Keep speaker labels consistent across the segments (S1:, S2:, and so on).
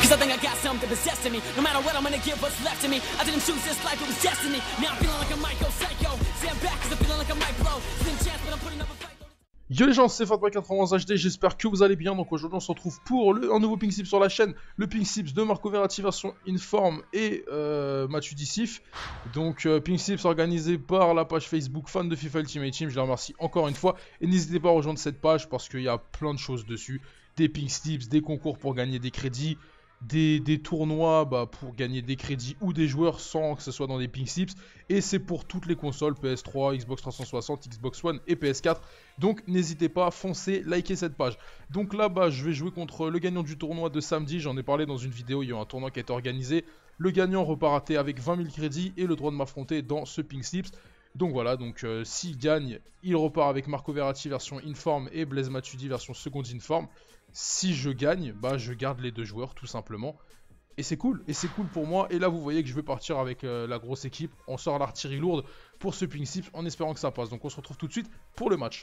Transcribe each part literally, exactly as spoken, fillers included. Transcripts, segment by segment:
S1: Cause I think I got something possessing me. No matter what, I'm gonna give what's left of me. I didn't choose this life, it was destiny. Now I'm feeling like a Michael Psycho. Stand back cause I'm feeling like I might blow. Slim chance, but I'm putting up a fight.
S2: Yo les gens, c'est Fatboy quatre-vingts H D, j'espère que vous allez bien. Donc aujourd'hui on se retrouve pour le, un nouveau Pink Slips sur la chaîne. Le Pink Slips de Marco Verratti version Inform et euh, Matuidi-Sif. Donc euh, Pink Slips organisé par la page Facebook fan de FIFA Ultimate Team. Je les remercie encore une fois. Et n'hésitez pas à rejoindre cette page parce qu'il y a plein de choses dessus. Des Pink Slips, des concours pour gagner des crédits. Des, des tournois bah, pour gagner des crédits ou des joueurs sans que ce soit dans des Pink Slips. Et c'est pour toutes les consoles, P S trois, Xbox trois cent soixante, Xbox One et P S quatre. Donc n'hésitez pas, foncez, likez cette page. Donc là-bas, je vais jouer contre le gagnant du tournoi de samedi. J'en ai parlé dans une vidéo, il y a eu un tournoi qui a été organisé. Le gagnant reparatait avec vingt mille crédits et le droit de m'affronter dans ce Pink Slips. Donc voilà, donc euh, s'il gagne, il repart avec Marco Verratti version Inform et Blaise Matuidi version Second Inform. Si je gagne, bah je garde les deux joueurs tout simplement. Et c'est cool, et c'est cool pour moi. Et là vous voyez que je vais partir avec euh, la grosse équipe. On sort l'artillerie lourde pour ce Pink Slips en espérant que ça passe. Donc on se retrouve tout de suite pour le match.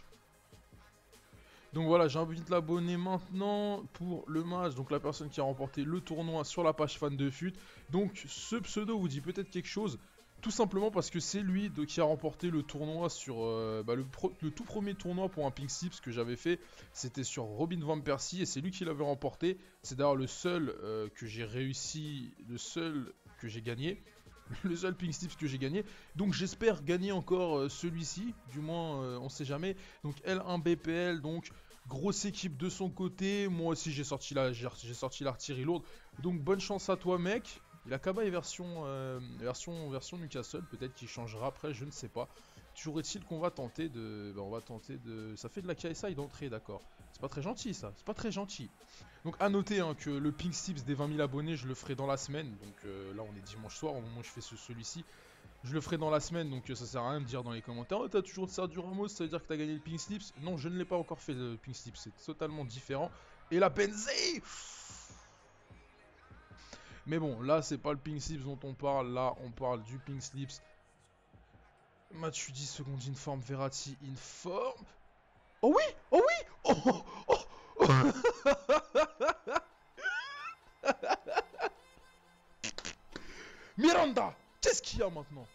S2: Donc voilà, j'invite l'abonné maintenant pour le match. Donc la personne qui a remporté le tournoi sur la page fan de fut. Donc ce pseudo vous dit peut-être quelque chose. Tout simplement parce que c'est lui de, qui a remporté le tournoi sur euh, bah, le, pro, le tout premier tournoi pour un Pink Slips que j'avais fait. C'était sur Robin Van Persie et c'est lui qui l'avait remporté. C'est d'ailleurs le seul euh, que j'ai réussi, le seul que j'ai gagné. Le seul Pink Slips que j'ai gagné. Donc j'espère gagner encore euh, celui-ci. Du moins, euh, on sait jamais. Donc L un B P L, donc grosse équipe de son côté. Moi aussi j'ai sorti la, j'ai sorti l'artillerie lourde. Donc bonne chance à toi mec. La Kaba est version, euh, version, version Newcastle, peut-être qu'il changera après, je ne sais pas. Toujours est-il qu'on va tenter de... Ben on va tenter de... Ça fait de la K S I d'entrée, d'accord. C'est pas très gentil ça, c'est pas très gentil. Donc à noter hein, que le Pink Slips des vingt mille abonnés, je le ferai dans la semaine. Donc euh, là on est dimanche soir, au moment où je fais ce, celui-ci. Je le ferai dans la semaine, donc euh, ça sert à rien de dire dans les commentaires oh, t'as toujours Sergio Ramos, ça veut dire que t'as gagné le Pink Slips. Non, je ne l'ai pas encore fait le Pink Slips, c'est totalement différent. Et la Benzé. Mais bon, là, c'est pas le Pink Slips dont on parle. Là, on parle du Pink Slips. Matuidi, Second Inform, Verratti, Inform. Oh oui! Oh oui! Oh, oh, oh. Miranda! Qu'est-ce qu'il y a maintenant?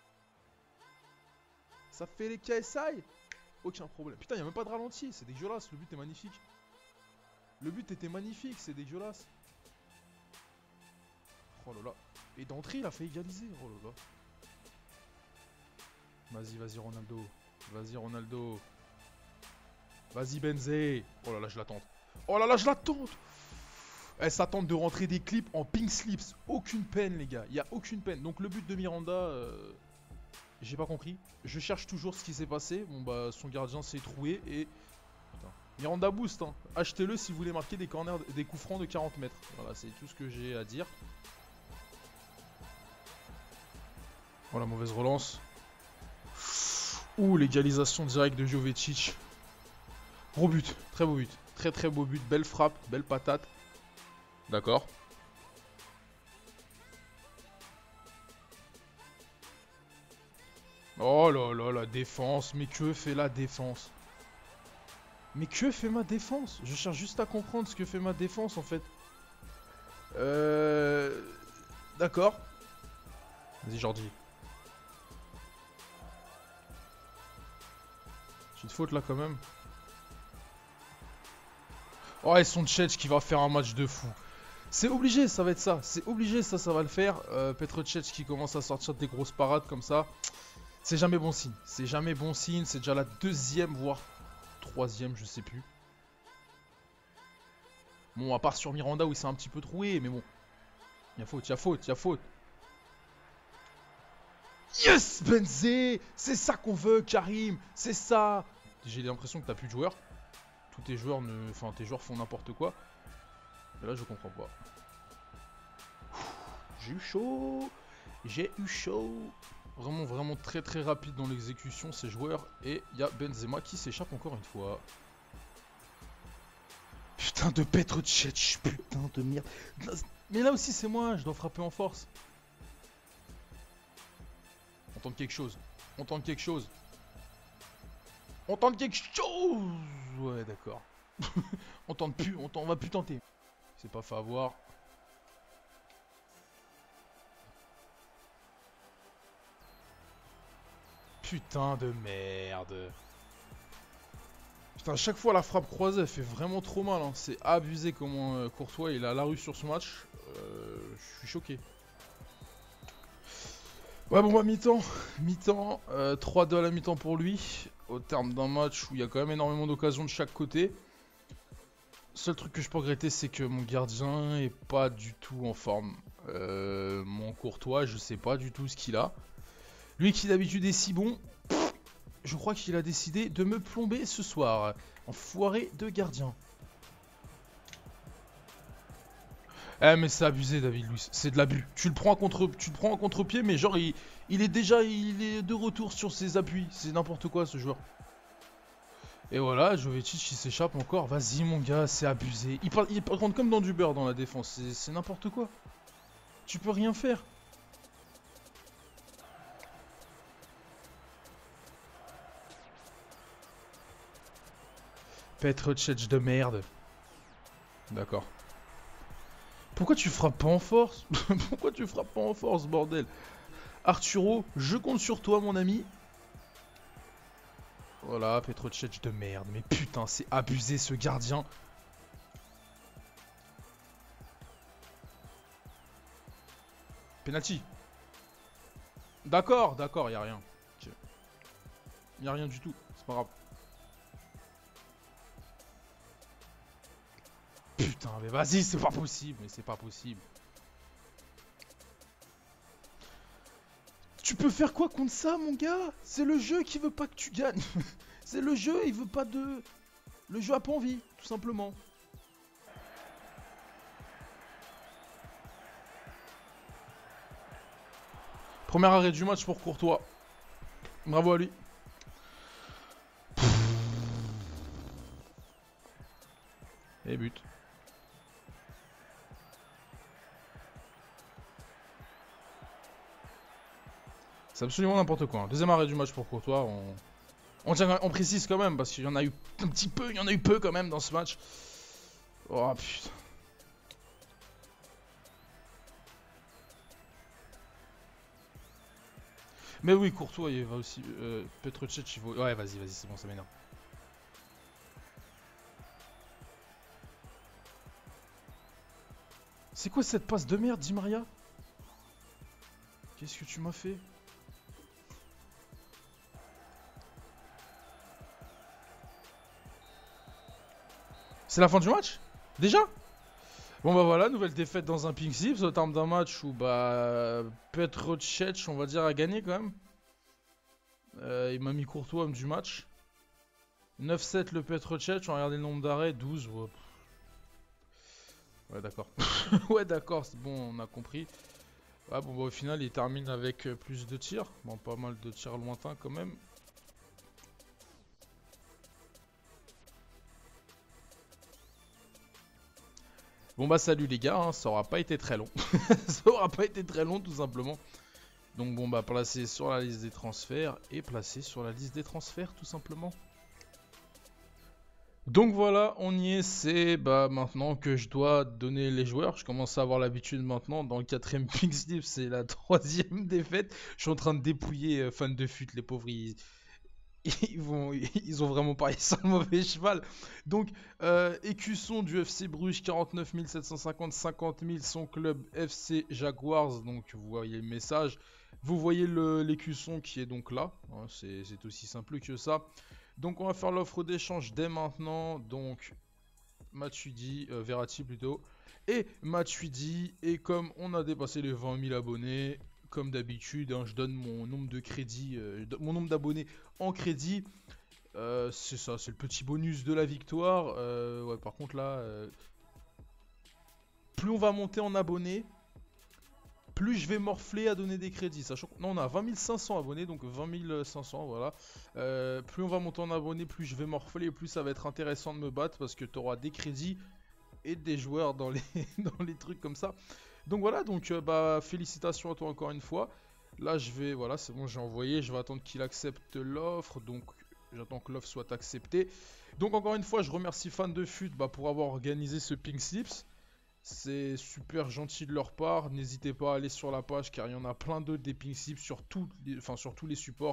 S2: Ça fait les K S I? Aucun problème. Putain, il n'y a même pas de ralenti. C'est dégueulasse. Le but est magnifique. Le but était magnifique. C'est dégueulasse. Oh là là. Et d'entrée, il a fait égaliser. Oh là là. Vas-y, vas-y, Ronaldo. Vas-y, Ronaldo. Vas-y, Benzé. Oh là là, je la tente. Oh là là, je la tente. Elle s'attend de rentrer des clips en Pink Slips. Aucune peine, les gars. Il n'y a aucune peine. Donc, le but de Miranda, euh, j'ai pas compris. Je cherche toujours ce qui s'est passé. Bon, bah, son gardien s'est troué et... Putain. Miranda boost, hein. Achetez-le si vous voulez marquer des corners, des coups francs de quarante mètres. Voilà, c'est tout ce que j'ai à dire. Voilà, mauvaise relance. Ouh, l'égalisation directe de Jovetic. Gros but, très beau but. Très très beau but, belle frappe, belle patate. D'accord. Oh là là, la défense. Mais que fait la défense? Mais que fait ma défense? Je cherche juste à comprendre ce que fait ma défense en fait. Euh... D'accord. Vas-y Jordi. Une faute là quand même. Oh et son Tchetch qui va faire un match de fou. C'est obligé, ça va être ça. C'est obligé, ça, ça va le faire. Euh, Petr Tchetch qui commence à sortir des grosses parades comme ça. C'est jamais bon signe. C'est jamais bon signe. C'est déjà la deuxième, voire troisième, je sais plus. Bon, à part sur Miranda où il s'est un petit peu troué, mais bon. Il y a faute, il y a faute, il y a faute. Yes, Benzé. C'est ça qu'on veut, Karim. C'est ça. J'ai l'impression que t'as plus de joueurs. Tous tes joueurs ne... Enfin, tes joueurs font n'importe quoi. Mais là, je comprends pas. J'ai eu chaud. J'ai eu chaud. Vraiment, vraiment très très rapide dans l'exécution, ces joueurs. Et il y a Benzema qui s'échappe encore une fois. Putain de Petr Tchetch. Putain de merde. Mais là aussi, c'est moi. Je dois frapper en force. On tente quelque chose. On tente quelque chose. On tente quelque chose. Ouais, d'accord. On tente plus. On, on va plus tenter. C'est pas fait avoir. putain de merde. Putain, à chaque fois la frappe croisée elle fait vraiment trop mal. Hein. C'est abusé comment euh, Courtois il a la rue sur ce match. Euh, je suis choqué. Ouais bon bah mi-temps. Mi-temps. Euh, trois deux à la mi-temps pour lui. Au terme d'un match où il y a quand même énormément d'occasions de chaque côté. Seul truc que je peux regretter c'est que mon gardien est pas du tout en forme. Euh, mon Courtois je sais pas du tout ce qu'il a. Lui qui d'habitude est si bon. Je crois qu'il a décidé de me plomber ce soir. Enfoiré de gardien. Eh mais c'est abusé David Luiz, c'est de l'abus. Tu le prends à contre, tu le prends à contre-pied mais genre il, il est déjà il est de retour sur ses appuis. C'est n'importe quoi ce joueur. Et voilà, Jovetic il s'échappe encore. Vas-y mon gars, c'est abusé. Il, par, il par contre comme dans du beurre dans la défense. C'est n'importe quoi. Tu peux rien faire. Petrocec de merde. D'accord. Pourquoi tu frappes pas en force? Pourquoi tu frappes pas en force, bordel? Arturo, je compte sur toi, mon ami. Voilà, Petrocec de merde. Mais putain, c'est abusé, ce gardien. Penalty. D'accord, d'accord, y'a rien. Okay. Y'a rien du tout, c'est pas grave. Putain, mais vas-y, c'est pas possible, mais c'est pas possible. Tu peux faire quoi contre ça, mon gars? C'est le jeu qui veut pas que tu gagnes. C'est le jeu, il veut pas de... Le jeu a pas envie, tout simplement. Premier arrêt du match pour Courtois. Bravo à lui. Et but. C'est absolument n'importe quoi. Deuxième arrêt du match pour Courtois. On, on, tient, on précise quand même parce qu'il y en a eu un petit peu, il y en a eu peu quand même dans ce match. Oh putain. Mais oui, Courtois il va aussi. Euh, Petrocec il va. Ouais, vas-y, vas-y, c'est bon, ça m'énerve. C'est quoi cette passe de merde, Di Maria? Qu'est-ce que tu m'as fait? C'est la fin du match? Déjà? Bon bah voilà, nouvelle défaite dans un Pink Zips au terme d'un match où bah Petrocec, on va dire, a gagné quand même. Euh, il m'a mis Courtois homme du match. neuf sept le Petrocec, on a regardé le nombre d'arrêts, douze. Ouais, ouais d'accord. Ouais d'accord, c'est bon, on a compris. Ouais bon bah au final il termine avec plus de tirs. Bon pas mal de tirs lointains quand même. Bon bah salut les gars, hein, ça aura pas été très long. Ça aura pas été très long tout simplement. Donc bon bah placé sur la liste des transferts et placé sur la liste des transferts tout simplement. Donc voilà, on y est, c'est bah maintenant que je dois donner les joueurs. Je commence à avoir l'habitude maintenant. Dans le quatrième Pink Slip, c'est la troisième défaite. Je suis en train de dépouiller euh, fans de fut, les pauvres. Ils... Ils, vont, ils ont vraiment parié sur le mauvais cheval. Donc, euh, Écusson du F C Bruges, quarante-neuf mille sept cent cinquante, cinquante mille. Son club F C Jaguars. Donc, vous voyez le message. Vous voyez l'écusson qui est donc là. Hein, c'est aussi simple que ça. Donc, on va faire l'offre d'échange dès maintenant. Donc, Matuidi, euh, Verratti plutôt. Et Matuidi. Et comme on a dépassé les vingt mille abonnés, comme d'habitude, hein, je donne mon nombre de crédits, euh, mon nombre d'abonnés en crédit. Euh, c'est ça, c'est le petit bonus de la victoire. Euh, ouais, par contre là, euh, plus on va monter en abonnés, plus je vais morfler à donner des crédits. Sachant que non, on a vingt mille cinq cents abonnés, donc vingt mille cinq cents, voilà. Euh, plus on va monter en abonnés, plus je vais morfler, et plus ça va être intéressant de me battre parce que tu auras des crédits et des joueurs dans les, dans les trucs comme ça. Donc voilà, donc euh, bah félicitations à toi encore une fois. Là je vais, voilà, c'est bon, j'ai envoyé, je vais attendre qu'il accepte l'offre, donc j'attends que l'offre soit acceptée. Donc encore une fois, je remercie Fans de Fut bah, pour avoir organisé ce Pink Slips. C'est super gentil de leur part, n'hésitez pas à aller sur la page car il y en a plein d'autres des Pink Slips sur, les, enfin, sur tous les supports.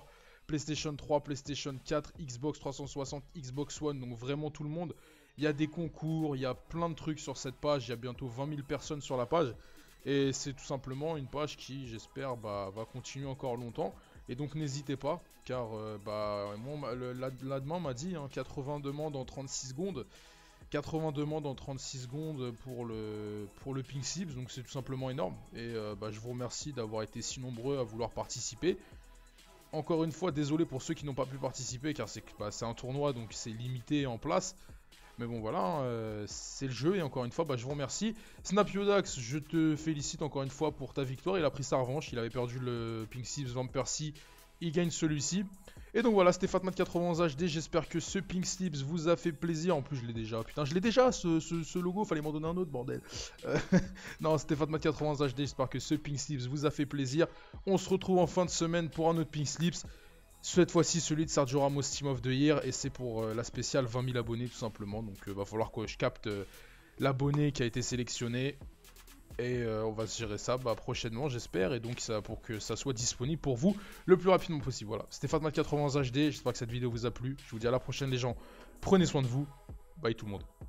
S2: PlayStation trois, PlayStation quatre, Xbox trois cent soixante, Xbox One, donc vraiment tout le monde. Il y a des concours, il y a plein de trucs sur cette page, il y a bientôt vingt mille personnes sur la page. Et c'est tout simplement une page qui, j'espère, bah, va continuer encore longtemps. Et donc n'hésitez pas, car euh, bah, moi, le, la, la demande m'a dit hein, quatre-vingts demandes en trente-six secondes. quatre-vingts demandes en trente-six secondes pour le, pour le Pink Slips, donc c'est tout simplement énorme. Et euh, bah, je vous remercie d'avoir été si nombreux à vouloir participer. Encore une fois, désolé pour ceux qui n'ont pas pu participer, car c'est bah, un tournoi, donc c'est limité en place. Mais bon voilà, euh, c'est le jeu, et encore une fois, bah, je vous remercie. Snap Yodax, je te félicite encore une fois pour ta victoire, il a pris sa revanche, il avait perdu le Pink Slips Van Persie, il gagne celui-ci. Et donc voilà, c'était Fatmat quatre-vingt-onze H D, j'espère que ce Pink Slips vous a fait plaisir. En plus je l'ai déjà, putain je l'ai déjà ce, ce, ce logo, fallait m'en donner un autre bordel. Euh, non, c'était Fatmat quatre-vingt-onze H D, j'espère que ce Pink Slips vous a fait plaisir. On se retrouve en fin de semaine pour un autre Pink Slips. Cette fois-ci celui de Sergio Ramos Team of the Year, et c'est pour euh, la spéciale vingt mille abonnés tout simplement. Donc il euh, va falloir que je capte euh, l'abonné qui a été sélectionné. Et euh, on va se gérer ça bah, prochainement j'espère, et donc ça, pour que ça soit disponible pour vous le plus rapidement possible. Voilà, c'était Fatmat quatre-vingt-onze H D, j'espère que cette vidéo vous a plu. Je vous dis à la prochaine les gens, prenez soin de vous, bye tout le monde.